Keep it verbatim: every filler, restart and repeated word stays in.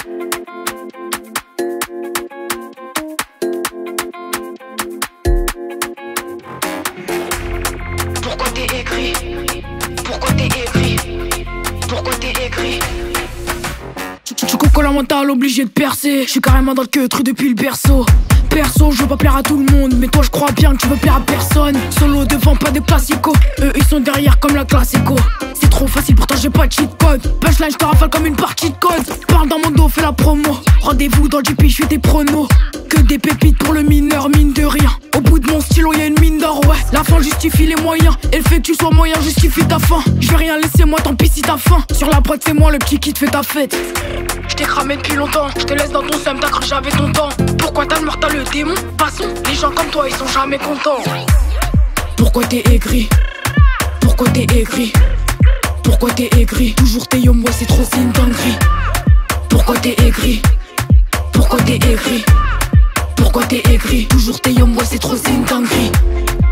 Pourquoi t'es aigri? Pourquoi t'es aigri? Pourquoi t'es aigri? Tu coco la mentale, obligé de percer. Je suis carrément dans le queue truc depuis le berceau. Perso, je veux pas plaire à tout le monde, mais toi je crois bien que tu veux plaire à personne. Solo devant, pas de classico. Eux ils sont derrière comme la classico. C'est trop facile, pourtant j'ai pas de cheat code. Punchline, je te rafale comme une partie de code. Parle dans mon dos, fais la promo. Rendez-vous dans le G P, je fais des pronos. Que des pépites pour le mineur, mine de rien. Au bout de mon stylo, y'a une mine d'or, ouais. La fin justifie les moyens, et le fait que tu sois moyen justifie ta fin. Je vais rien laisser, moi tant pis si t'as faim. Sur la prod, c'est moi le petit qui te fait ta fête. Je t'ai cramé depuis longtemps, je te laisse dans ton seum, t'as cru que j'avais ton temps. Pourquoi t'as le mort, t'as le démon? Passons, les gens comme toi, ils sont jamais contents. Pourquoi t'es aigri? Pourquoi t'es aigri? Pourquoi t'es aigri? Toujours t'es yo, moi c'est trop, c'est une dinguerie. Pourquoi t'es aigri? Pourquoi t'es aigri? Pourquoi t'es aigri? Toujours t'es yo, moi c'est trop, c'est une dinguerie.